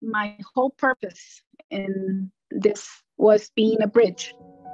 my whole purpose in this was being a bridge.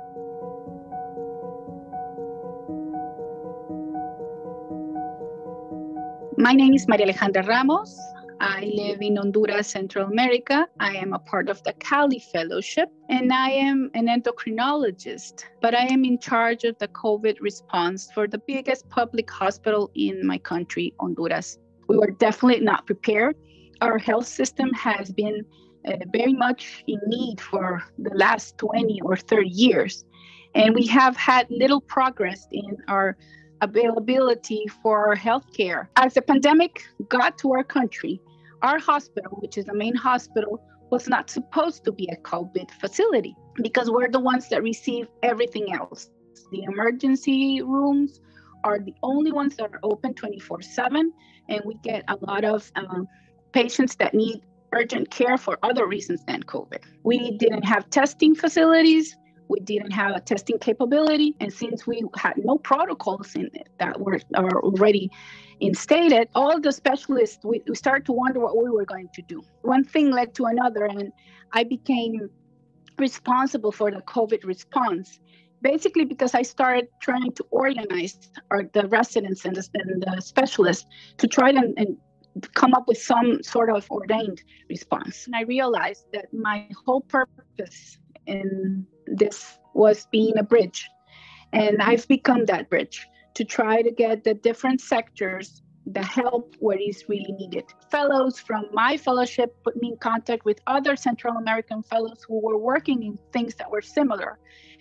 My name is Maria Alejandra Ramos. I live in Honduras, Central America. I am a part of the Cali Fellowship, and I am an endocrinologist, but I am in charge of the COVID response for the biggest public hospital in my country, Honduras. We were definitely not prepared. Our health system has been very much in need for the last 20 or 30 years, and we have had little progress in our availability for healthcare. As the pandemic got to our country, our hospital, which is the main hospital, was not supposed to be a COVID facility because we're the ones that receive everything else. The emergency rooms are the only ones that are open 24/7, and we get a lot of patients that need urgent care for other reasons than COVID. We didn't have testing facilities. We didn't have a testing capability. And since we had no protocols in it that were already instated, all the specialists, we started to wonder what we were going to do. One thing led to another, and I became responsible for the COVID response, basically because I started trying to organize the residents and the specialists to try and come up with some sort of ordained response. And I realized that my whole purpose in this was being a bridge. And I've become that bridge to try to get the different sectors the help where it's really needed. Fellows from my fellowship put me in contact with other Central American fellows who were working in things that were similar.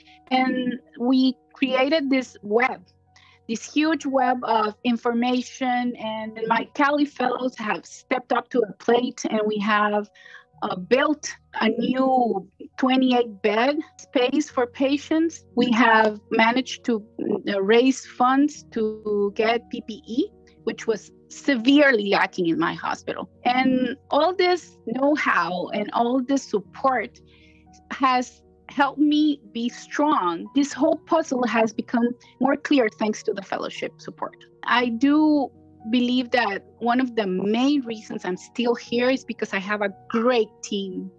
And we created this web, this huge web of information. And my Cali fellows have stepped up to a plate, and we have built a new 28-bed space for patients. We have managed to raise funds to get PPE, which was severely lacking in my hospital. And all this know-how and all this support has helped me be strong. This whole puzzle has become more clear thanks to the fellowship support. I do believe that one of the main reasons I'm still here is because I have a great team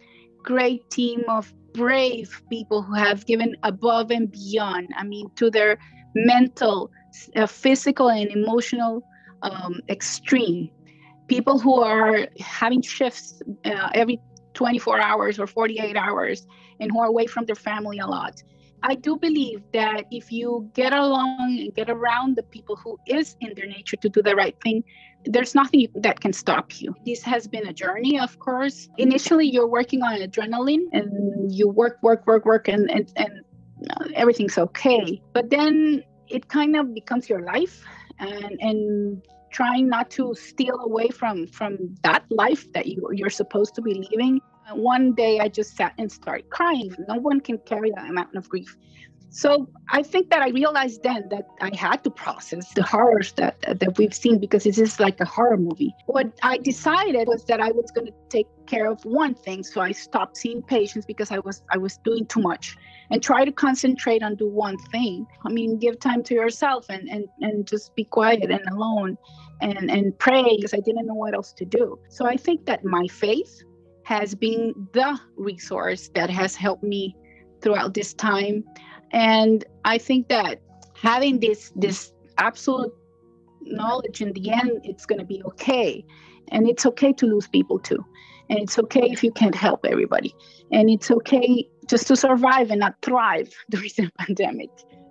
of brave people who have given above and beyond. I mean, to their mental, physical, and emotional extreme. People who are having shifts every 24 hours or 48 hours and who are away from their family a lot. I do believe that if you get along and get around the people who is in their nature to do the right thing, there's nothing that can stop you. This has been a journey, of course. Initially, you're working on adrenaline and you work, and everything's okay. But then it kind of becomes your life, and trying not to steal away from that life that you're supposed to be living. One day I just sat and started crying. No one can carry that amount of grief. So I think that I realized then that I had to process the horrors that we've seen, because this is like a horror movie. What I decided was that I was going to take care of one thing. So I stopped seeing patients because I was doing too much, and try to concentrate on do one thing. I mean, give time to yourself and just be quiet and alone and pray, because I didn't know what else to do. So I think that my faith has been the resource that has helped me throughout this time. And I think that having this absolute knowledge in the end, it's going to be okay. And it's okay to lose people too. And it's okay if you can't help everybody. And it's okay just to survive and not thrive during the pandemic.